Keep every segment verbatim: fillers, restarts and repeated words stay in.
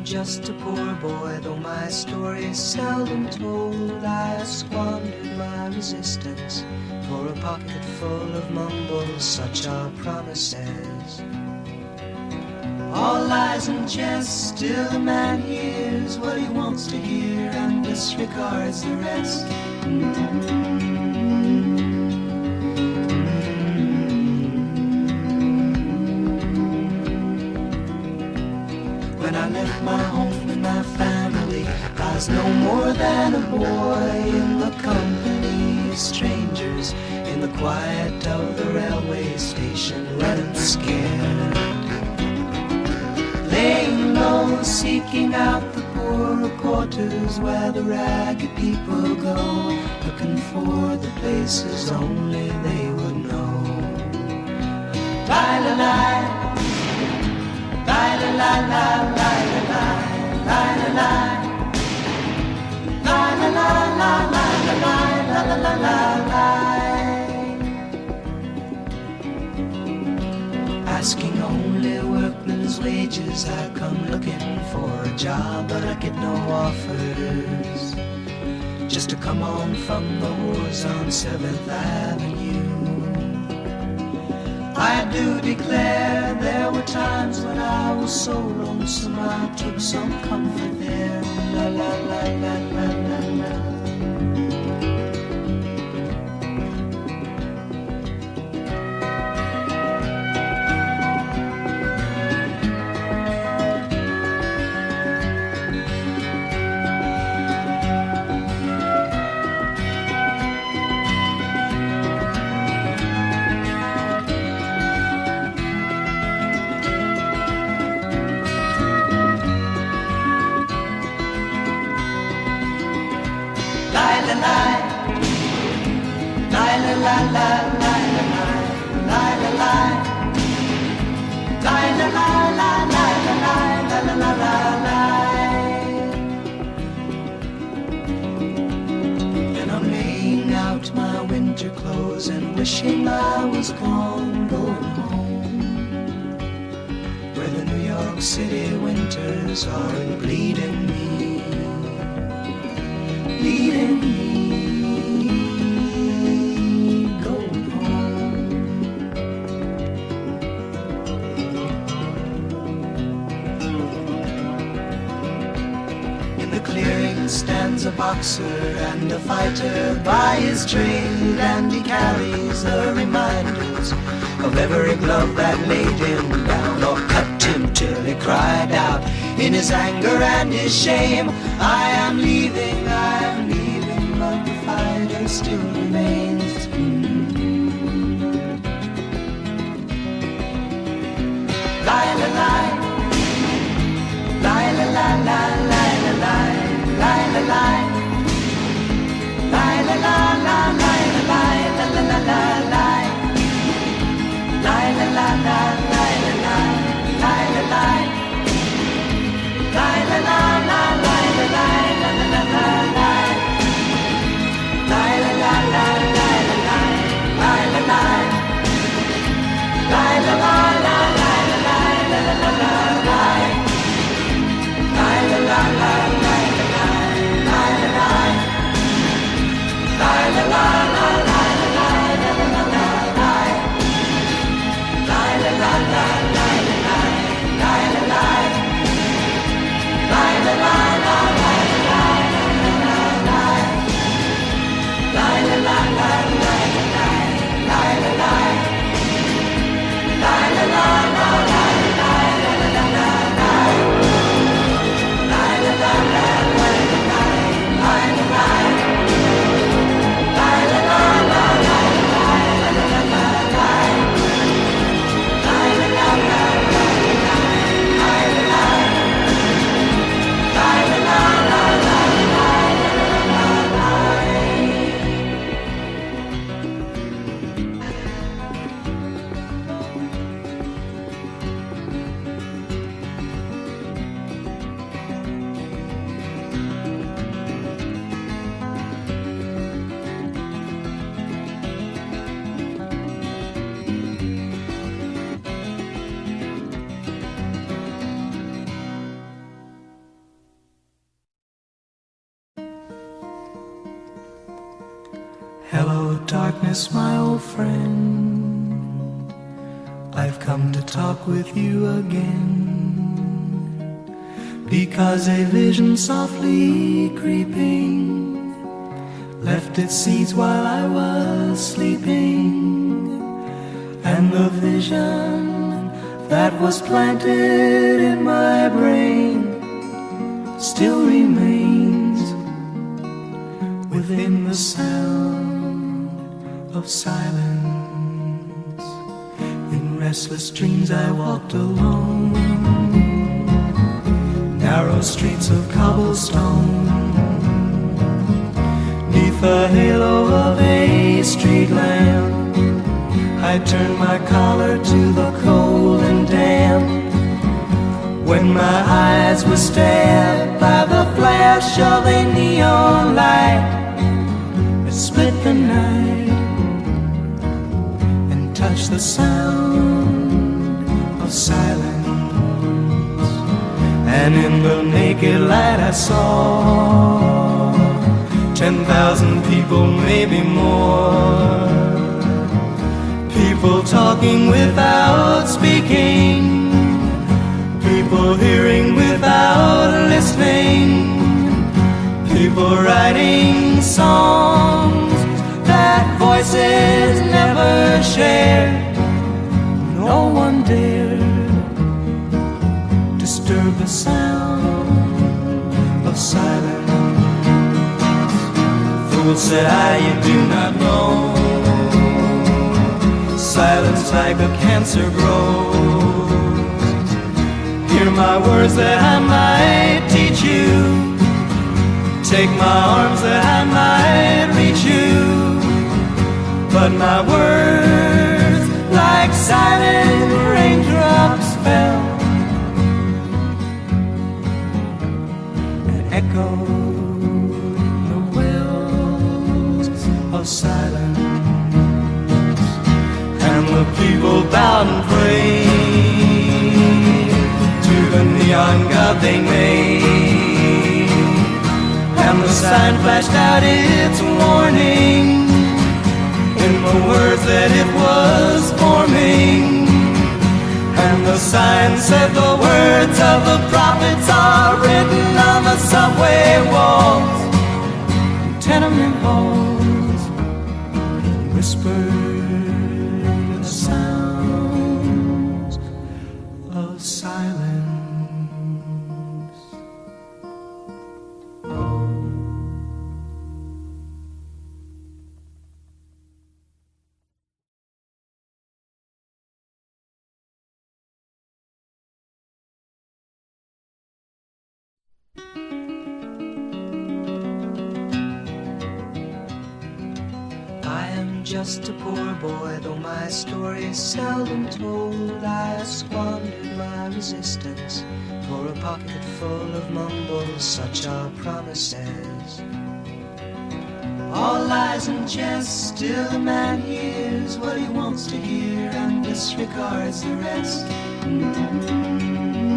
just a poor boy, though my story is seldom told. I squandered my resistance for a pocket full of mumbles, such are promises. All lies and jest, still a man hears what he wants to hear and disregards the rest. When I left my home and my family, I was no more than a boy in the company of strangers, in the quiet of the railway station, running scared, laying low, seeking out the poorer quarters where the ragged people go, looking for the places only they would know. Lie, lie, lie. Lie, lie, lie, lie, lie, lie, lie, lie. Lie, lie, lie, lie, lie, lie, lie, lie, lie, lie. Asking only workmen's wages, I come looking for a job, but I get no offers. Just to come on from the wars on seventh Avenue. I do declare there were times when I was so lonesome I took some comfort there. La la la la la la la. Wishing I was gone, going home, where the New York City winters are bleeding me, bleeding me, going home. In the clearing stands a boxer and a fighter by his trade, and he carries the reminders of every glove that laid him down or cut him till he cried out in his anger and his shame, I am leaving, I am leaving, but the fighter still remains. Mm-hmm. Lie, lie, lie, lie, lie, lie, lie, lie, lie, lie, lie, lie. Lie, la la la la la lie, la la la la lie. Lie, la la la la la lie, lie la lie. Lie, la la la la la lie, la la la la lie. Lie, la la la la la lie, lie la lie. Lie, la la la la la lie, la la la la lie. Lie, la la la la la lie, lie la lie. La la la la la la la la la la la. La la la la la la la la la la. La la la la la la la la la. La la la la la la la la la. La la darkness, my old friend, I've come to talk with you again, because a vision softly creeping left its seeds while I was sleeping, and the vision that was planted in my brain still remains within the sound of silence. In restless dreams I walked alone, narrow streets of cobblestone, neath the halo of a street lamp. I turned my collar to the cold and damp, when my eyes were stabbed by the flash of a neon light that split the night and touched the sound of silence. And in the naked light I saw ten thousand people, maybe more, people talking without speaking, people hearing without listening, people writing songs that voices never shared. No one dared disturb the sound of silence. Fool, said I, you do not know, silence like a cancer grows. Hear my words that I might teach you, take my arms that I might reach you, but my words like silent raindrops fell and echoed the wells of silence. And the people bowed and prayed to the neon god they made, and the sign flashed out its warning in the words that it was forming. And the sign said the words of the prophets are written on the subway walls and tenement halls, whispered the sounds of silence. Just a poor boy, though my story is seldom told. I squandered my resistance for a pocket full of mumbles, such are promises. All lies and jest, still a man hears what he wants to hear and disregards the rest. Mm-hmm.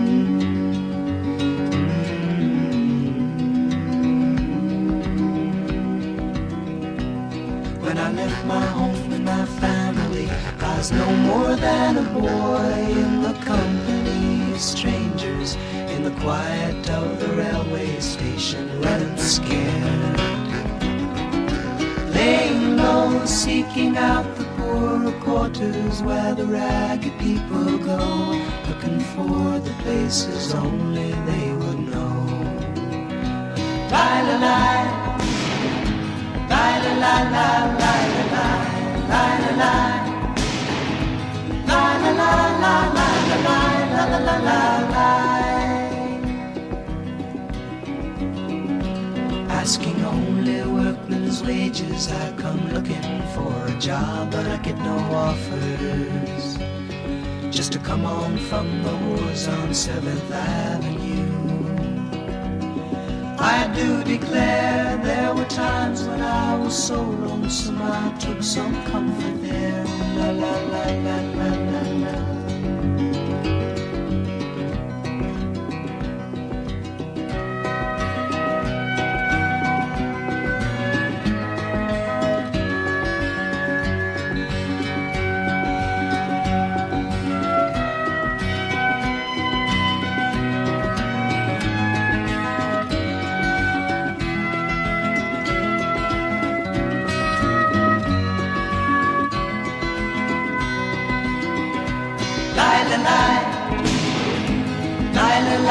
When I left my home and my family, I was no more than a boy in the company of strangers, in the quiet of the railway station, running scared, laying low, seeking out the poorer quarters where the ragged people go, looking for the places only they would know. Lie, lie, lie. Lie, lie, lie, lie, lie, lie, lie, lie, lie, lie, lie, lie, lie, lie, lie, asking only workmen's wages, I come looking for a job, but I get no offers, just to come on from the wars on seventh Avenue. I do declare there were times when I was so lonesome I took some comfort there. La la la la la la la.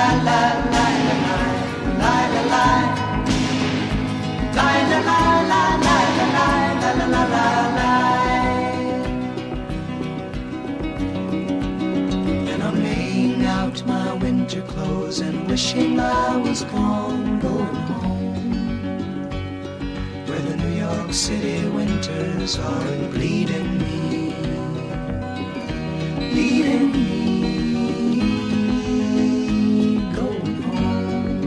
And wishing I was gone, going home, where the New York City winters are bleeding me, bleeding me, going home.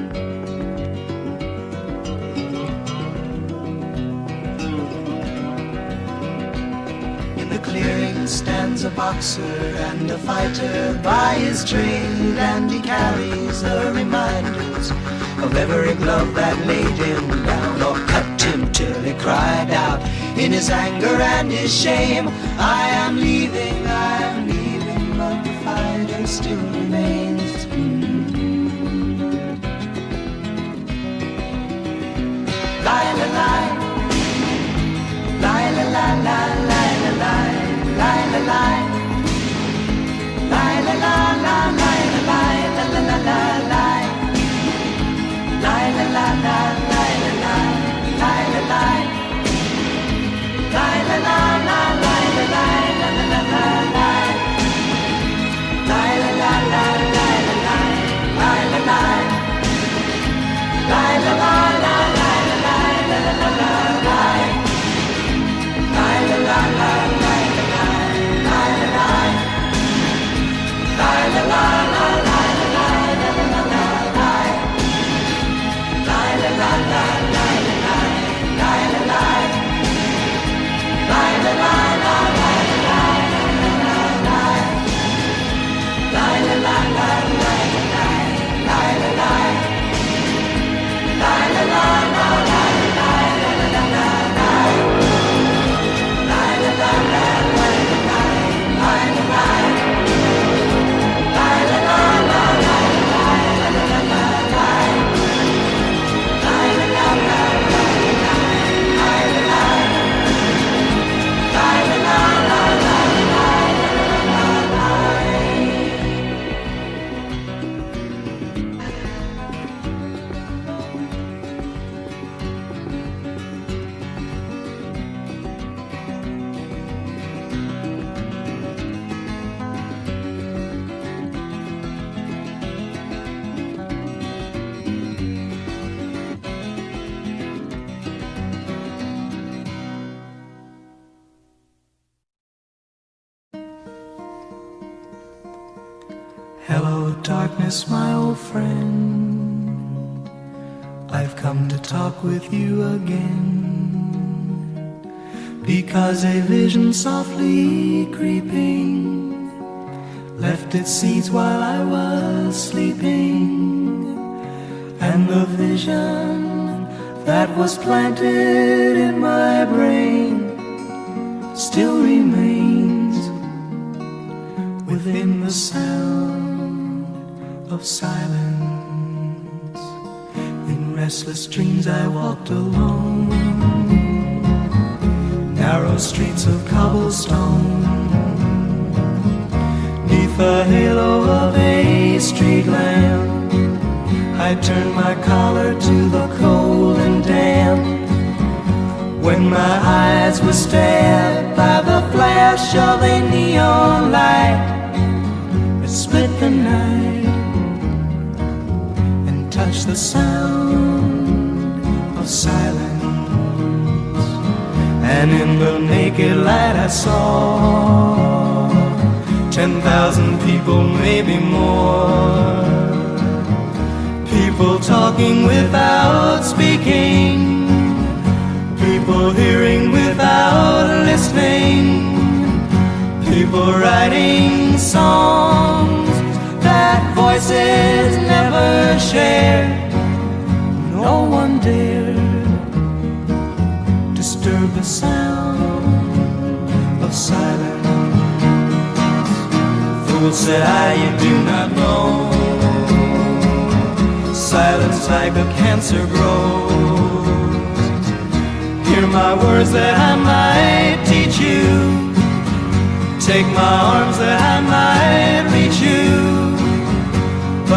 In the clearing stands a boxer and a fighter by his trade, and he carries the reminders of every glove that laid him down or cut him till he cried out in his anger and his shame, I am leaving, I am leaving, but the fighter still remains. Mm-hmm. Lie, la, lie, lie, la, la, la, lie, la, lie, lie, la, lie, lie, la, la, la, lie, la, lie, la, la, la, la, lie, lie, la, la, la, lie, la, lie, lie, la, lie, lie, la, la, la, lie, la, lie, la, la, la, la, lie, lie, la, la, la, lie, la, lie, lie, la, lie, lie, la, la, la, lie, la, lie, la, la, la, la, lie, lie, la, la, la, lie, la, lie, lie, la, lie, lie, la, la, la, lie, la, lie, la, la, la, la, lie, lie, la, la, la, lie, la, lie, lie, la, lie, lie, la, la, la, lie, la, lie, lie, la, la, la, lie, la, lie, lie, la, lie, lie, la, la, la, lie, la, lie, la, la, la, la, lie, lie, la, la, la, lie, la, lie, lie, la, lie, lie, la, la, la, lie, la, lie, la, la, la, la, lie, lie, la, la, la, lie, la, lie, lie, la, lie, lie, la, la, la, lie, la, lie, la, la, la, lie. Hello, darkness, my old friend. I've come to talk with you again, because a vision softly creeping left its seeds while I was sleeping, and the vision that was planted in my brain still remains within the sound of silence. In restless dreams I walked alone, narrow streets of cobblestone, neath the halo of a street lamp. I turned my collar to the cold and damp, when my eyes were stabbed by the flash of a neon light that split the night and touched the sound of silence. And in the naked light I saw ten thousand people, maybe more, people talking without speaking, people hearing without listening, people writing songs that voices never shared. No one dared disturb the sound of silence. Fool, said I, you do not know, silence like a cancer grows. Hear my words that I might teach you, take my arms that I might reach you,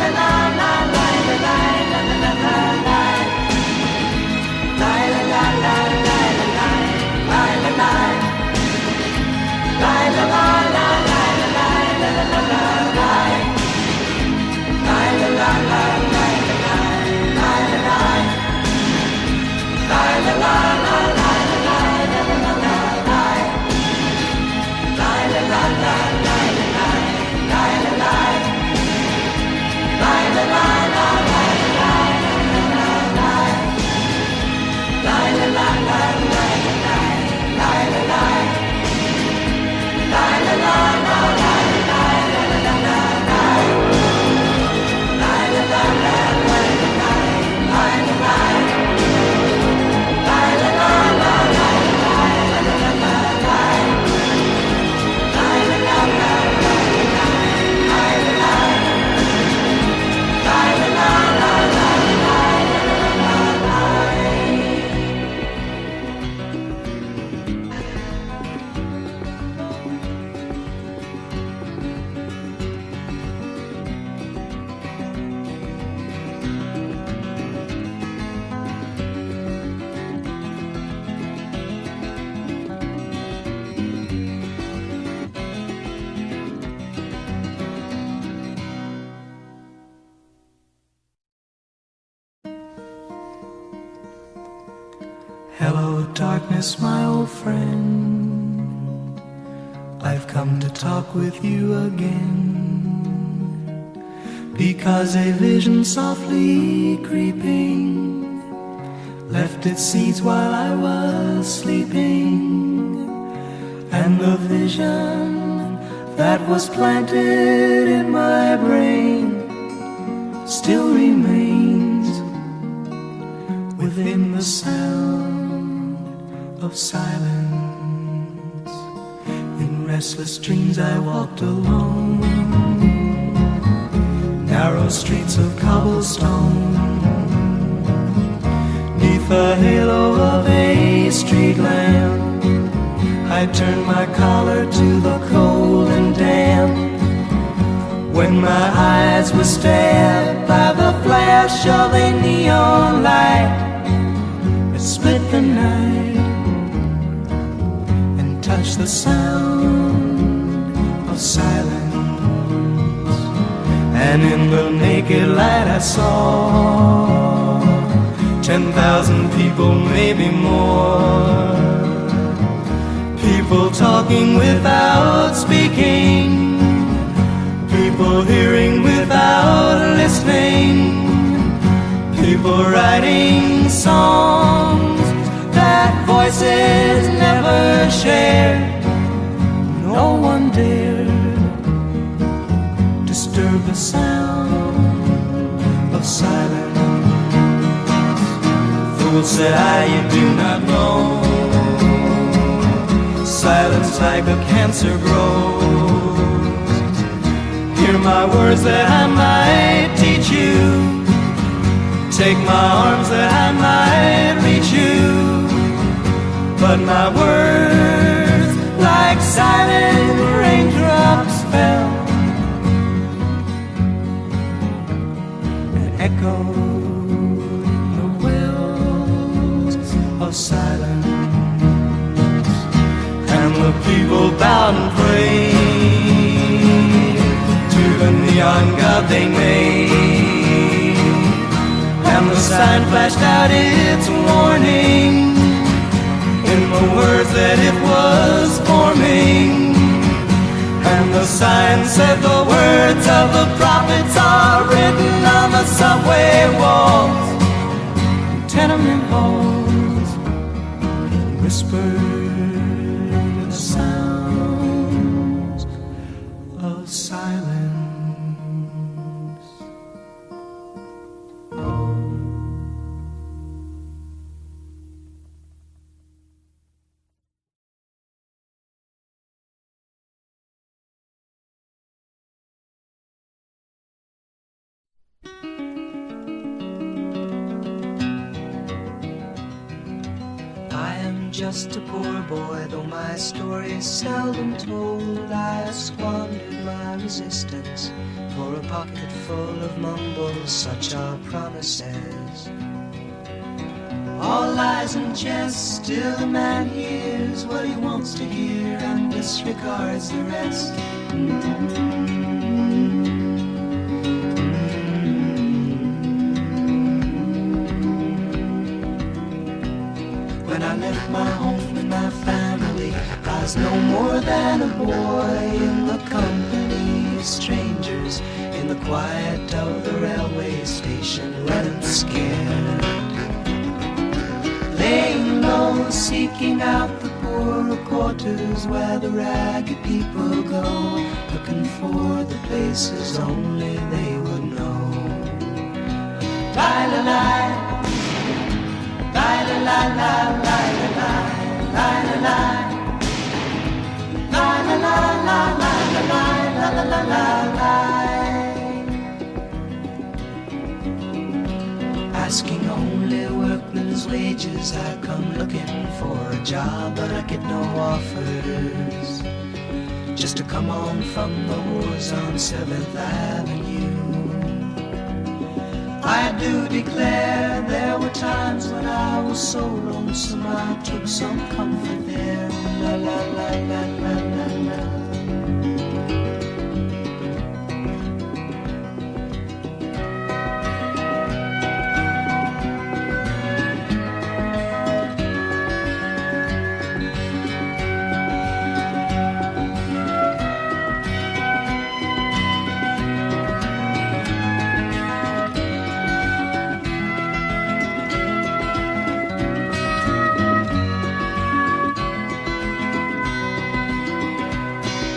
la la Hello, darkness, my old friend. I've come to talk with you again, because a vision softly creeping left its seeds while I was sleeping, and the vision that was planted in my brain still remains within the sound of silence. In restless dreams I walked alone, narrow streets of cobblestone, neath the halo of a street lamp. I turned my collar to the cold and damp, when my eyes were stabbed by the flash of a neon light that split the night and touched the sound of silence. And in the naked light I saw ten thousand people, maybe more, people talking without speaking, people hearing without listening, people writing songs that voices never shared. No one dared disturb the sound of silence. Fool, said I, you do not know, silence like a cancer grows. Hear my words that I might teach you, take my arms that I might reach you, but my words like silent raindrops fell and echoed the wells of silence. And the people bowed and prayed to the neon god they made, and the sign flashed out its warning in the words that it was forming. And the sign said the words of the prophets are written on the subway walls, tenement halls, whispered the sounds of silence. Just a poor boy, though my story is seldom told. I have squandered my resistance for a pocket full of mumbles, such are promises. All lies and jest, still a man hears what he wants to hear and disregards the rest. When I left my home and my family, I was no more than a boy in the company of strangers, in the quiet of the railway station, running scared, laying low, seeking out the poorer quarters where the ragged people go, looking for the places only they would know. Lie-la-lie, asking only workmen's wages, I come looking for a job, but I get no offers. Just to come on from the wars on seventh avenue. I do declare there were times when I was so lonesome I took some comfort there. La la la la la la la.